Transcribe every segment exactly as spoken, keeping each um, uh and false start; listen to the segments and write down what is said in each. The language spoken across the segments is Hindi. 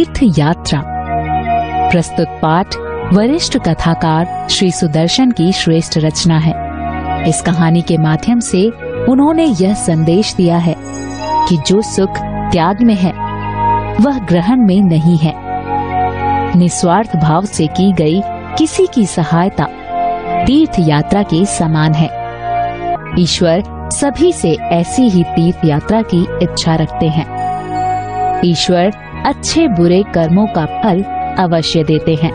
तीर्थ यात्रा। प्रस्तुत पाठ वरिष्ठ कथाकार श्री सुदर्शन की श्रेष्ठ रचना है। इस कहानी के माध्यम से उन्होंने यह संदेश दिया है कि जो सुख त्याग में है वह ग्रहण में नहीं है। निस्वार्थ भाव से की गई किसी की सहायता तीर्थ यात्रा के समान है। ईश्वर सभी से ऐसी ही तीर्थ यात्रा की इच्छा रखते हैं। ईश्वर अच्छे बुरे कर्मों का फल अवश्य देते हैं।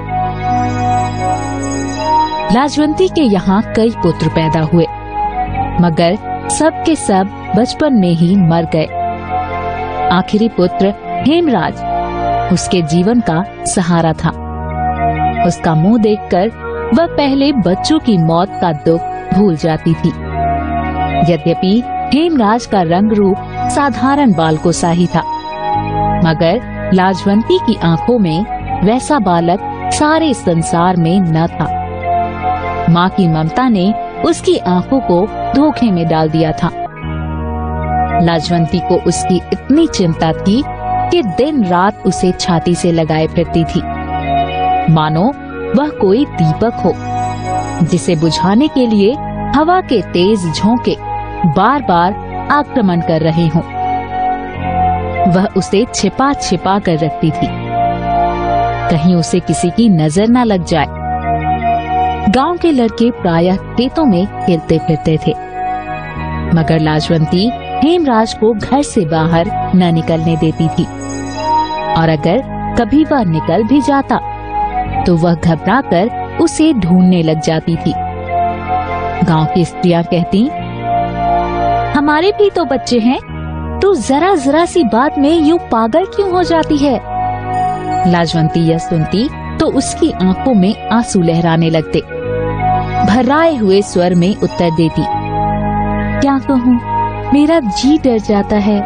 लाजवंती के यहाँ कई पुत्र पैदा हुए, मगर सब के सब बचपन में ही मर गए। आखिरी पुत्र हेमराज उसके जीवन का सहारा था। उसका मुंह देखकर वह पहले बच्चों की मौत का दुख भूल जाती थी। यद्यपि हेमराज का रंग रूप साधारण बालकों सा ही था, मगर लाजवंती की आंखों में वैसा बालक सारे संसार में न था। माँ की ममता ने उसकी आंखों को धोखे में डाल दिया था। लाजवंती को उसकी इतनी चिंता थी कि दिन रात उसे छाती से लगाए फिरती थी, मानो वह कोई दीपक हो जिसे बुझाने के लिए हवा के तेज झोंके बार बार आक्रमण कर रहे हों। वह उसे छिपा छिपा कर रखती थी, कहीं उसे किसी की नजर न लग जाए। गांव के लड़के प्रायः खेतों में खेलते फिरते थे, मगर लाजवंती हेमराज को घर से बाहर न निकलने देती थी, और अगर कभी वह निकल भी जाता तो वह घबराकर उसे ढूंढने लग जाती थी। गांव की स्त्रियां कहती, हमारे भी तो बच्चे हैं, तू जरा जरा सी बात में यूं पागल क्यों हो जाती है। लाजवंती यह सुनती तो उसकी आंखों में आंसू लहराने लगते। भर्राए हुए स्वर में उत्तर देती, क्या कहूँ, मेरा जी डर जाता है।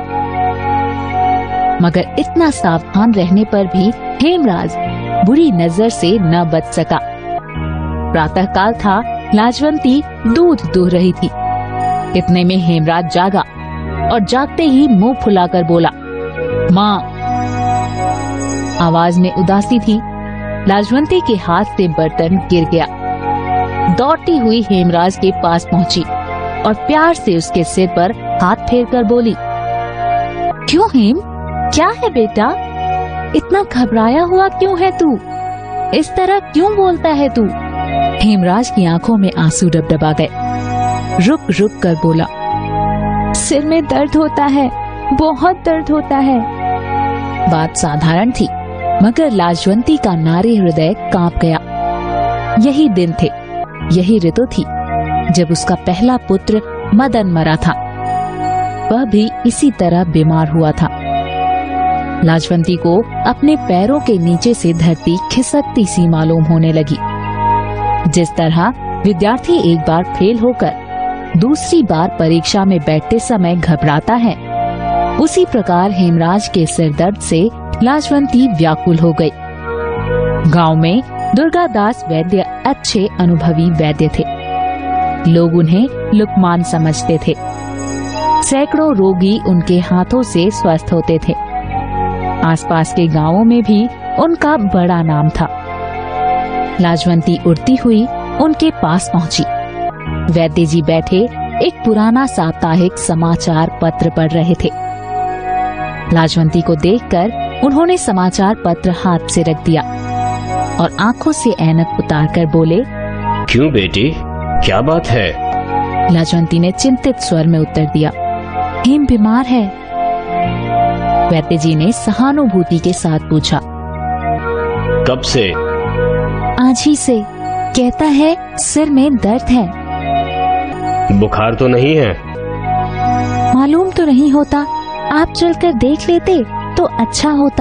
मगर इतना सावधान रहने पर भी हेमराज बुरी नजर से न बच सका। प्रातः काल था, लाजवंती दूध दूह रही थी। इतने में हेमराज जागा और जागते ही मुंह फुलाकर बोला, माँ। आवाज में उदासी थी। लाजवंती के हाथ से बर्तन गिर गया। दौड़ती हुई हेमराज के पास पहुंची और प्यार से उसके सिर पर हाथ फेरकर बोली, क्यों हेम, क्या है बेटा, इतना घबराया हुआ क्यों है तू? इस तरह क्यों बोलता है तू? हेमराज की आंखों में आंसू डबडबा गए। रुक रुक कर बोला, सिर में दर्द होता है, बहुत दर्द होता है। बात साधारण थी, मगर लाजवंती का नारी हृदय कांप गया। यही दिन थे, यही ऋतु थी जब उसका पहला पुत्र मदन मरा था। वह भी इसी तरह बीमार हुआ था। लाजवंती को अपने पैरों के नीचे से धरती खिसकती सी मालूम होने लगी। जिस तरह विद्यार्थी एक बार फेल होकर दूसरी बार परीक्षा में बैठते समय घबराता है, उसी प्रकार हेमराज के सिरदर्द से लाजवंती व्याकुल हो गई। गांव में दुर्गादास वैद्य अच्छे अनुभवी वैद्य थे। लोग उन्हें लुकमान समझते थे। सैकड़ों रोगी उनके हाथों से स्वस्थ होते थे। आसपास के गांवों में भी उनका बड़ा नाम था। लाजवंती उड़ती हुई उनके पास पहुंची। वैद्य जी बैठे एक पुराना साप्ताहिक समाचार पत्र पढ़ रहे थे। लाजवंती को देखकर उन्होंने समाचार पत्र हाथ से रख दिया और आंखों से ऐनक उतारकर बोले, क्यों बेटी, क्या बात है? लाजवंती ने चिंतित स्वर में उत्तर दिया, हेम बीमार है। वैद्य जी ने सहानुभूति के साथ पूछा, कब से? आज ही से, कहता है सिर में दर्द है। बुखार तो नहीं है? मालूम तो नहीं होता, आप चलकर देख लेते तो अच्छा होता।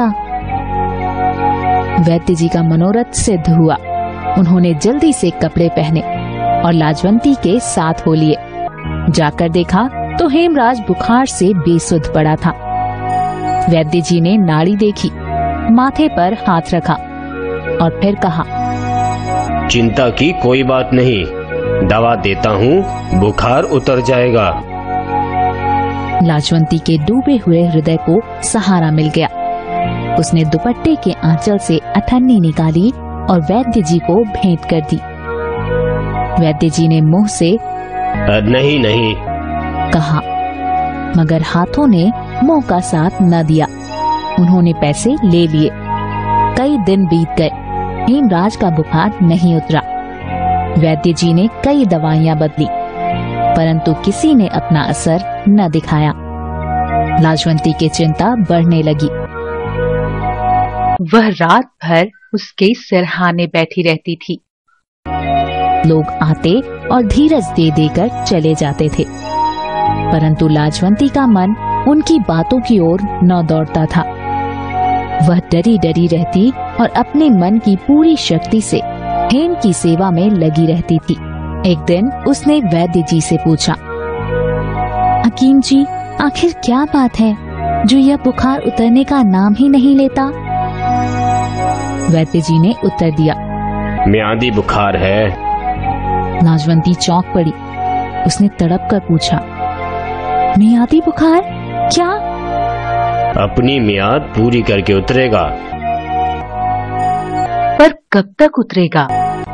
वैद्य जी का मनोरथ सिद्ध हुआ। उन्होंने जल्दी से कपड़े पहने और लाजवंती के साथ हो लिए। जाकर देखा तो हेमराज बुखार से बेसुध पड़ा था। वैद्य जी ने नाड़ी देखी, माथे पर हाथ रखा और फिर कहा, चिंता की कोई बात नहीं, दवा देता हूँ, बुखार उतर जाएगा। लाजवंती के डूबे हुए हृदय को सहारा मिल गया। उसने दुपट्टे के आंचल से अठन्नी निकाली और वैद्य जी को भेंट कर दी। वैद्य जी ने मुंह से नहीं नहीं कहा, मगर हाथों ने मुंह का साथ न दिया। उन्होंने पैसे ले लिए। कई दिन बीत गए, हेमराज का बुखार नहीं उतरा। वैद्य जी ने कई दवाइयां बदली, परंतु किसी ने अपना असर न दिखाया। लाजवंती की चिंता बढ़ने लगी। वह रात भर उसके सिरहाने बैठी रहती थी। लोग आते और धीरज दे देकर चले जाते थे, परंतु लाजवंती का मन उनकी बातों की ओर न दौड़ता था। वह डरी डरी रहती और अपने मन की पूरी शक्ति से हेम की सेवा में लगी रहती थी। एक दिन उसने वैद्य जी से पूछा, हकीम जी, आखिर क्या बात है जो यह बुखार उतरने का नाम ही नहीं लेता? वैद्य जी ने उत्तर दिया, म्यादी बुखार है। लाजवंती चौंक पड़ी। उसने तड़प कर पूछा, मियादी बुखार? क्या? अपनी मियाद पूरी करके उतरेगा। पर कब तक उतरेगा?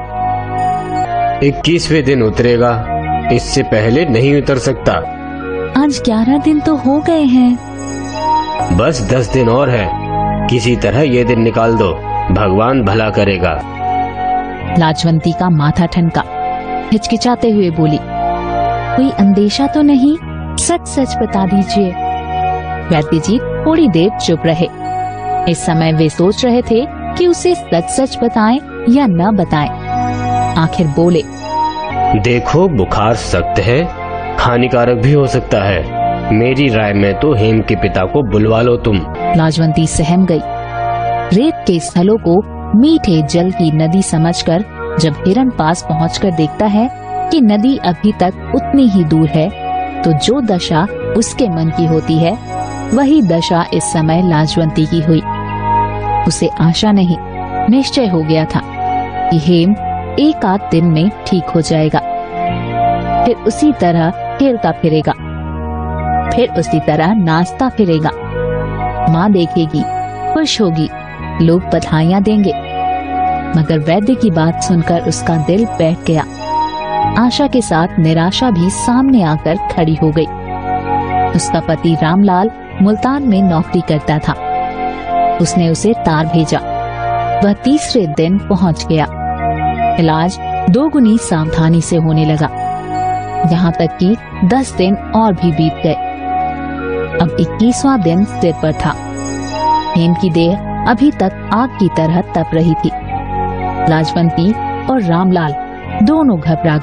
इक्कीसवें दिन उतरेगा, इससे पहले नहीं उतर सकता। आज ग्यारह दिन तो हो गए हैं। बस दस दिन और है, किसी तरह ये दिन निकाल दो, भगवान भला करेगा। लाजवंती का माथा ठनका। हिचकिचाते हुए बोली, कोई अंदेशा तो नहीं? सच सच बता दीजिए। वैद्य जी थोड़ी देर चुप रहे। इस समय वे सोच रहे थे कि उसे सच सच बताएं या न बताएं। आखिर बोले, देखो, बुखार सख्त है, हानिकारक भी हो सकता है। मेरी राय में तो हेम के पिता को बुलवा लो तुम। लाजवंती सहम गई। रेत के स्थलों को मीठे जल की नदी समझकर जब हिरण पास पहुंचकर देखता है कि नदी अभी तक उतनी ही दूर है, तो जो दशा उसके मन की होती है, वही दशा इस समय लाजवंती की हुई। उसे आशा नहीं, निश्चय हो गया था कि हेम एक आध दिन में ठीक हो जाएगा। फिर उसी तरह खेलता फिरेगा, फिर उसी तरह नाचता फिरेगा। माँ देखेगी, खुश होगी, लोग बधाइयाँ देंगे। मगर वैद्य की बात सुनकर उसका दिल बैठ गया। आशा के साथ निराशा भी सामने आकर खड़ी हो गई। उसका पति रामलाल मुल्तान में नौकरी करता था। उसने उसे तार भेजा। वह तीसरे दिन पहुंच गया। इलाज दोगुनी सावधानी से होने लगा, यहाँ तक कि दस दिन और भी बीत गए। अब इक्कीसवां दिन सिर पर था। हेम की देह अभी तक आग की तरह तप रही थी। लाजवंती और रामलाल दोनों घबरा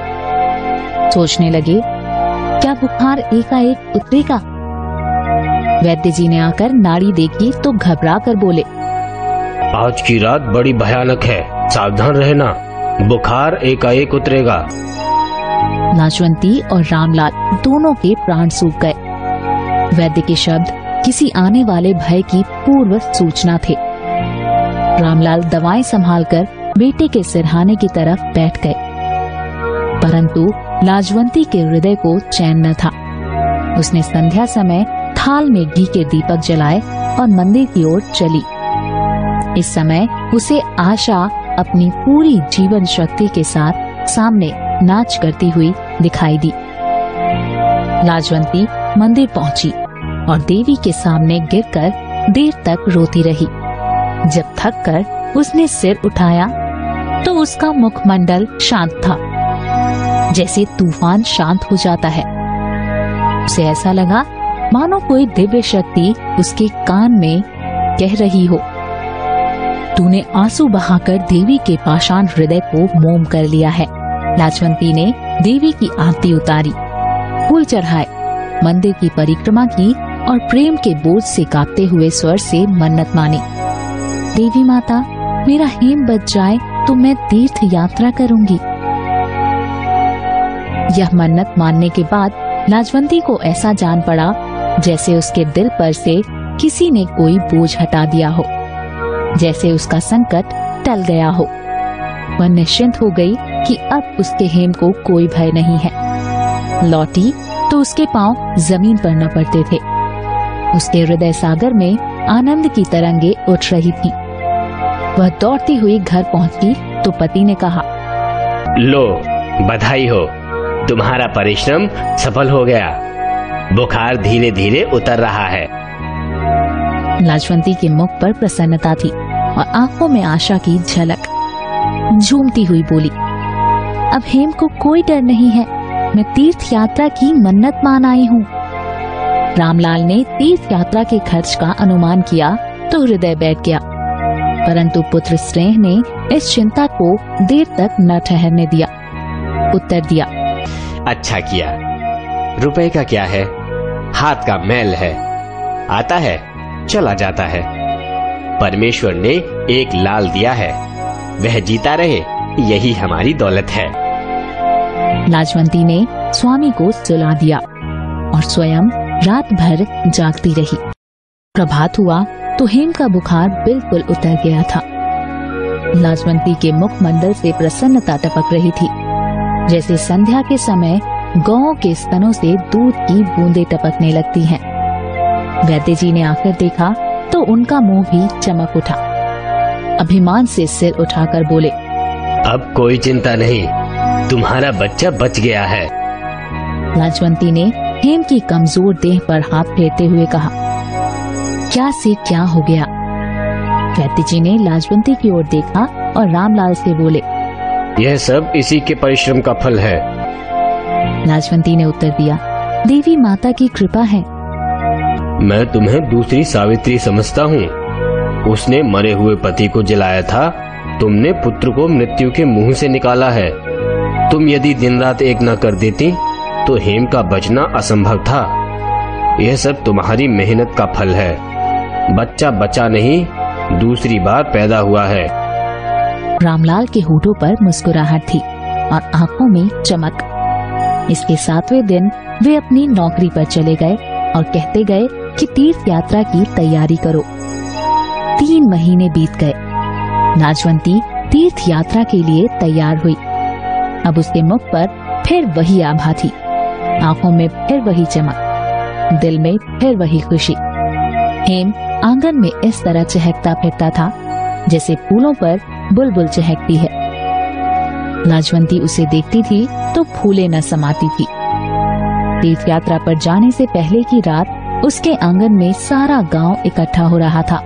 गए। सोचने लगे, क्या बुखार एकाएक उतरेगा? वैद्य जी ने आकर नाड़ी देखी तो घबरा कर बोले, आज की रात बड़ी भयानक है, सावधान रहना, बुखार एकाएक उतरेगा। लाजवंती और रामलाल दोनों के प्राण सूख गए। वैद्य के शब्द किसी आने वाले भय की पूर्व सूचना थे। रामलाल दवाएं संभालकर बेटे के सिरहाने की तरफ बैठ गए, परंतु लाजवंती के हृदय को चैन न था। उसने संध्या समय थाल में घी के दीपक जलाए और मंदिर की ओर चली। इस समय उसे आशा अपनी पूरी जीवन शक्ति के साथ सामने नाच करती हुई दिखाई दी। लाजवंती मंदिर पहुंची और देवी के सामने गिरकर देर तक रोती रही। जब थक कर उसने सिर उठाया तो उसका मुखमंडल शांत था, जैसे तूफान शांत हो जाता है। उसे ऐसा लगा मानो कोई दिव्य शक्ति उसके कान में कह रही हो, तूने आंसू बहाकर देवी के पाषाण हृदय को मोम कर लिया है। लाजवंती ने देवी की आरती उतारी, फूल चढ़ाए, मंदिर की परिक्रमा की और प्रेम के बोझ से कांपते हुए स्वर से मन्नत मानी, देवी माता, मेरा हेम बच जाए तो मैं तीर्थ यात्रा करूंगी। यह मन्नत मानने के बाद लाजवंती को ऐसा जान पड़ा जैसे उसके दिल पर से किसी ने कोई बोझ हटा दिया हो, जैसे उसका संकट टल गया हो। वह निश्चिंत हो गई कि अब उसके हेम को कोई भय नहीं है। लौटी तो उसके पांव जमीन पर न पड़ते थे। उसके हृदय सागर में आनंद की तरंगे उठ रही थीं। वह दौड़ती हुई घर पहुंची तो पति ने कहा, लो बधाई हो, तुम्हारा परिश्रम सफल हो गया। बुखार धीरे धीरे उतर रहा है। लाजवंती के मुख पर प्रसन्नता थी और आंखों में आशा की झलक। झूमती हुई बोली, अब हेम को कोई डर नहीं है। मैं तीर्थ यात्रा की मन्नत मान आई हूँ। रामलाल ने तीर्थ यात्रा के खर्च का अनुमान किया तो हृदय बैठ गया, परंतु पुत्र स्नेह ने इस चिंता को देर तक न ठहरने दिया। उत्तर दिया, अच्छा किया। रुपए का क्या है, हाथ का मैल है, आता है चला जाता है। परमेश्वर ने एक लाल दिया है, वह जीता रहे, यही हमारी दौलत है। लाजवंती ने स्वामी को सुला दिया और स्वयं रात भर जागती रही। प्रभात हुआ तो हेम का बुखार बिल्कुल उतर गया था। लाजवंती के मुखमंडल से प्रसन्नता टपक रही थी, जैसे संध्या के समय गौओं के स्तनों से दूध की बूंदें टपकने लगती हैं। वैद्य जी ने आकर देखा तो उनका मुंह भी चमक उठा। अभिमान से सिर उठाकर बोले, अब कोई चिंता नहीं, तुम्हारा बच्चा बच गया है। लाजवंती ने हेम की कमजोर देह पर हाथ फेरते हुए कहा, क्या से क्या हो गया? वैद्य जी ने लाजवंती की ओर देखा और रामलाल से बोले, यह सब इसी के परिश्रम का फल है। लाजवंती ने उत्तर दिया, देवी माता की कृपा है। मैं तुम्हें दूसरी सावित्री समझता हूँ। उसने मरे हुए पति को जलाया था, तुमने पुत्र को मृत्यु के मुंह से निकाला है। तुम यदि दिन रात एक न कर देती तो हेम का बचना असंभव था। यह सब तुम्हारी मेहनत का फल है। बच्चा बचा नहीं, दूसरी बार पैदा हुआ है। रामलाल के होठों पर मुस्कुराहट थी और आंखों में चमक। इसके सातवें दिन वे अपनी नौकरी पर चले गए और कहते गए कि तीर्थ यात्रा की तैयारी करो। तीन महीने बीत गए। लाजवंती तीर्थ यात्रा के लिए तैयार हुई। अब उसके मुख पर फिर वही आभा थी, आंखों में फिर वही चमक, दिल में फिर वही खुशी। हेम आंगन में इस तरह चहकता फिरता था जैसे फूलों पर बुलबुल चहकती है। लाजवंती उसे देखती थी तो फूले न समाती थी। तीर्थ यात्रा पर जाने से पहले की रात उसके आंगन में सारा गांव इकट्ठा हो रहा था।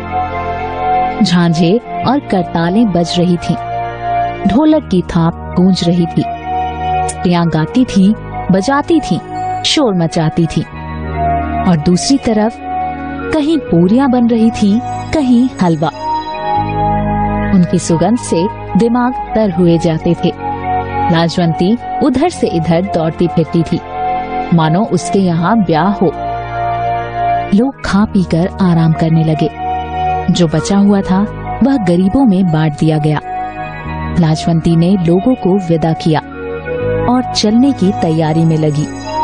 झांझे और करतालें बज रही थीं, ढोलक की थाप गूंज रही थी, स्त्रियां गाती थीं, बजाती थीं, शोर मचाती थीं, और दूसरी तरफ कहीं पूरियां बन रही थीं, कहीं हलवा। उनकी सुगंध से दिमाग तर हुए जाते थे। लाजवंती उधर से इधर दौड़ती फिरती थी, मानो उसके यहाँ ब्याह हो। लोग खा पीकर आराम करने लगे। जो बचा हुआ था वह गरीबों में बांट दिया गया। लाजवंती ने लोगों को विदा किया और चलने की तैयारी में लगी।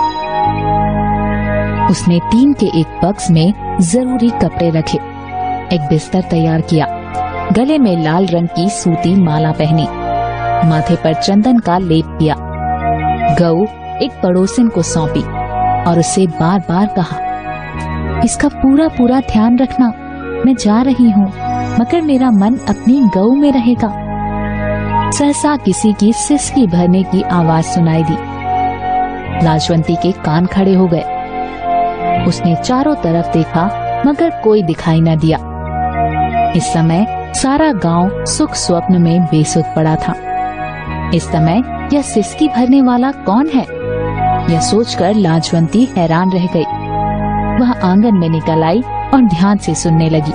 उसने टीन के एक बक्स में जरूरी कपड़े रखे, एक बिस्तर तैयार किया, गले में लाल रंग की सूती माला पहनी, माथे पर चंदन का लेप किया। गऊ एक पड़ोसिन को सौंपी और उससे बार बार कहा, इसका पूरा पूरा ध्यान रखना, मैं जा रही हूँ, मगर मेरा मन अपनी गऊ में रहेगा। सहसा किसी की सिसकी भरने की आवाज सुनाई दी। लाजवंती के कान खड़े हो गए। उसने चारों तरफ देखा मगर कोई दिखाई न दिया। इस समय सारा गांव सुख स्वप्न में बेसुध पड़ा था। इस समय यह सिसकी भरने वाला कौन है, यह सोचकर लाजवंती हैरान रह गई। वह आंगन में निकल आई और ध्यान से सुनने लगी।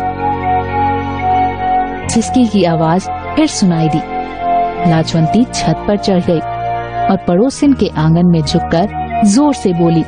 सिसकी की आवाज फिर सुनाई दी। लाजवंती छत पर चढ़ गई और पड़ोसिन के आंगन में झुककर जोर से बोली,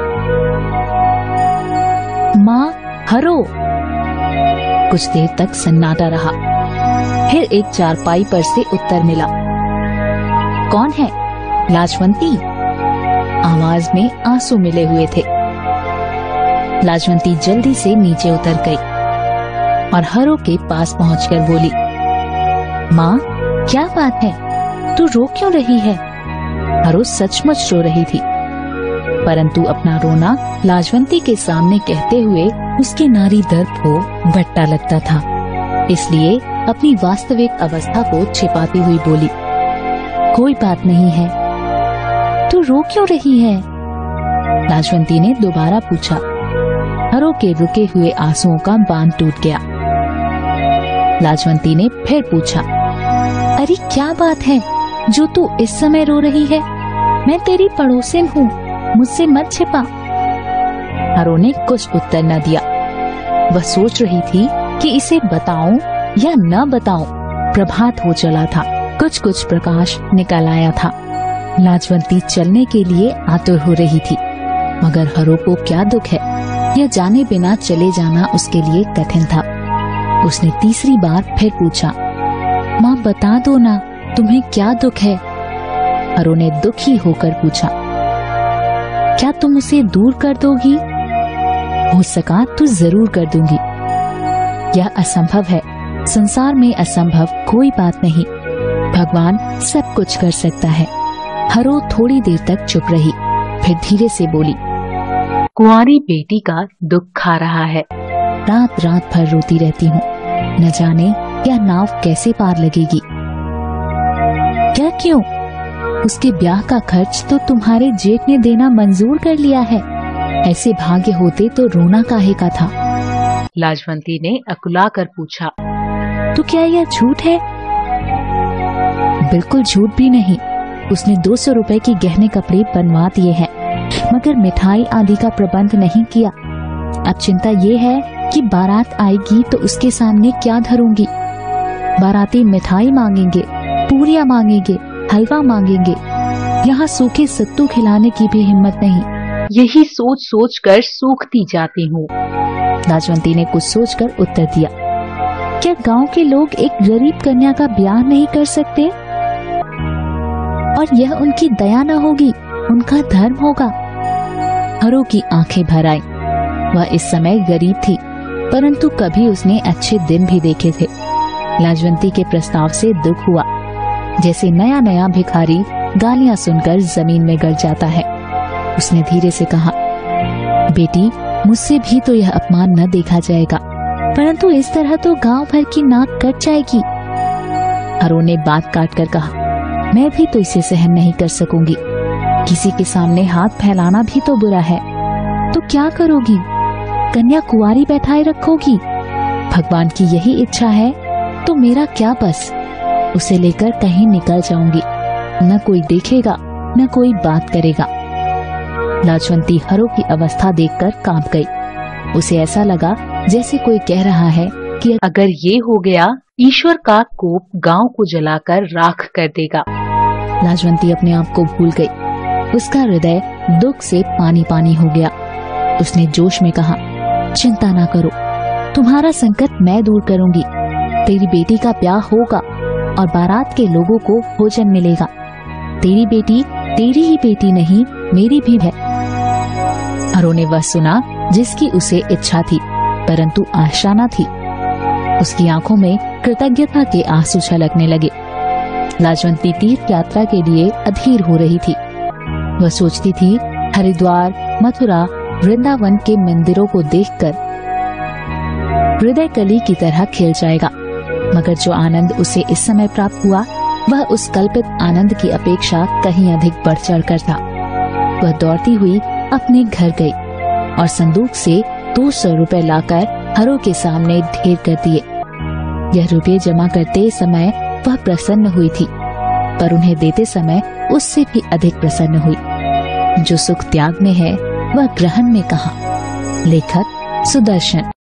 माँ हरो। कुछ देर तक सन्नाटा रहा। फिर एक चारपाई पर से उत्तर मिला, कौन है? लाजवंती। आवाज में आंसू मिले हुए थे। लाजवंती जल्दी से नीचे उतर गई और हरो के पास पहुंचकर बोली, माँ क्या बात है, तू रो क्यों रही है? हरो सचमुच रो रही थी। परंतु अपना रोना लाजवंती के सामने कहते हुए उसके नारी दर्प को भट्टा लगता था, इसलिए अपनी वास्तविक अवस्था को छिपाती हुई बोली, कोई बात नहीं है, तू रो क्यों रही है? लाजवंती ने दोबारा पूछा। हरो के रुके हुए आंसुओं का बांध टूट गया। लाजवंती ने फिर पूछा, अरे क्या बात है जो तू इस समय रो रही है? मैं तेरी पड़ोसिन हूँ, मुझसे मत छिपा। हरो ने कुछ उत्तर न दिया। वह सोच रही थी कि इसे बताऊं या न बताऊं। प्रभात हो चला था, कुछ कुछ प्रकाश निकल आया था। लाजवंती चलने के लिए आतुर हो रही थी, मगर हरो को क्या दुख है, यह जाने बिना चले जाना उसके लिए कठिन था। उसने तीसरी बार फिर पूछा, माँ बता दो ना, तुम्हें क्या दुख है? हरो ने दुखी होकर पूछा, क्या तुम उसे दूर कर दोगी? हो सका तो जरूर कर दूंगी। यह असंभव है, संसार में असंभव कोई बात नहीं, भगवान सब कुछ कर सकता है। हरो थोड़ी देर तक चुप रही, फिर धीरे से बोली, कुंवारी बेटी का दुख खा रहा है। रात रात भर रोती रहती हूँ, न जाने यह नाव कैसे पार लगेगी। क्या क्यों? उसके ब्याह का खर्च तो तुम्हारे जेठ ने देना मंजूर कर लिया है। ऐसे भाग्य होते तो रोना काहे का था? लाजवंती ने अकुला कर पूछा। तो क्या यह झूठ है? बिल्कुल झूठ भी नहीं। उसने दो सौ रुपए की गहने कपड़े बनवा दिए हैं, मगर मिठाई आदि का प्रबंध नहीं किया। अब चिंता ये है कि बारात आएगी तो उसके सामने क्या धरूंगी। बाराती मिठाई मांगेंगे, पूरियां मांगेंगे, हलवा मांगेंगे। यहाँ सूखे सत्तू खिलाने की भी हिम्मत नहीं। यही सोच सोच कर सूखती जाती हूँ। लाजवंती ने कुछ सोचकर उत्तर दिया, क्या गांव के लोग एक गरीब कन्या का ब्याह नहीं कर सकते? और यह उनकी दया न होगी, उनका धर्म होगा। हरो की आंखें भर आई। वह इस समय गरीब थी, परंतु कभी उसने अच्छे दिन भी देखे थे। लाजवंती के प्रस्ताव से दुख हुआ, जैसे नया नया भिखारी गालियां सुनकर जमीन में गिर जाता है। उसने धीरे से कहा, बेटी, मुझसे भी तो यह अपमान न देखा जाएगा, परंतु इस तरह तो गांव भर की नाक कट जाएगी। हरो ने बात काट कर कहा, मैं भी तो इसे सहन नहीं कर सकूंगी। किसी के सामने हाथ फैलाना भी तो बुरा है। तो क्या करोगी? कन्या कुंवारी बैठाए रखोगी? भगवान की यही इच्छा है तो मेरा क्या बस। उसे लेकर कहीं निकल जाऊंगी, न कोई देखेगा न कोई बात करेगा। लाजवंती हरो की अवस्था देखकर कांप गई। उसे ऐसा लगा जैसे कोई कह रहा है कि अगर ये हो गया, ईश्वर का कोप गांव को जलाकर राख कर देगा। लाजवंती अपने आप को भूल गई। उसका हृदय दुख से पानी पानी हो गया। उसने जोश में कहा, चिंता ना करो, तुम्हारा संकट मैं दूर करूंगी। तेरी बेटी का ब्याह होगा और बारात के लोगों को भोजन मिलेगा। तेरी बेटी तेरी ही बेटी नहीं, मेरी भी है। हरो ने वह सुना जिसकी उसे इच्छा थी, परंतु आशा न थी। उसकी आंखों में कृतज्ञता के आंसू छलकने लगे। लाजवंती तीर्थ यात्रा के लिए अधीर हो रही थी। वह सोचती थी, हरिद्वार, मथुरा, वृंदावन के मंदिरों को देखकर हृदय कली की तरह खिल जाएगा। मगर जो आनंद उसे इस समय प्राप्त हुआ, वह उस कल्पित आनंद की अपेक्षा कहीं अधिक बढ़ चढ़ कर था। वह दौड़ती हुई अपने घर गई और संदूक से दो सौ रुपए लाकर हरो के सामने ढेर कर दिए। यह रुपये जमा करते समय वह प्रसन्न हुई थी, पर उन्हें देते समय उससे भी अधिक प्रसन्न हुई। जो सुख त्याग में है वह ग्रहण में कहाँ। लेखक सुदर्शन।